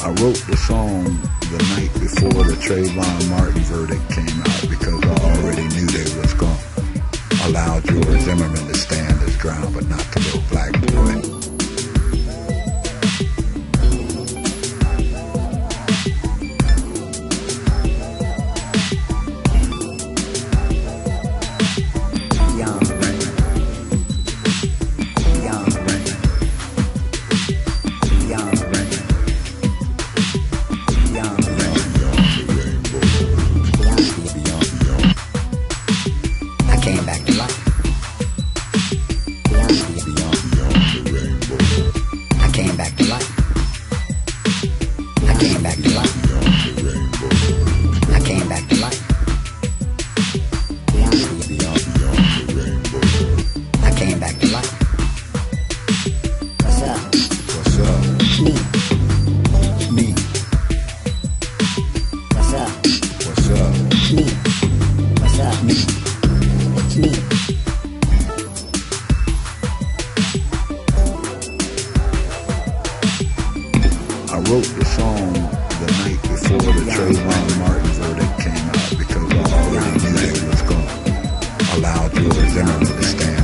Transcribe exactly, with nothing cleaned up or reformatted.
I wrote the song the night before the Trayvon Martin verdict came out because I already knew they was going to allow George Zimmerman to stand his ground, but not the little black boy. I wrote the song the night before the Trayvon Martin verdict came out because I already knew they was going to allow George Zimmerman to stand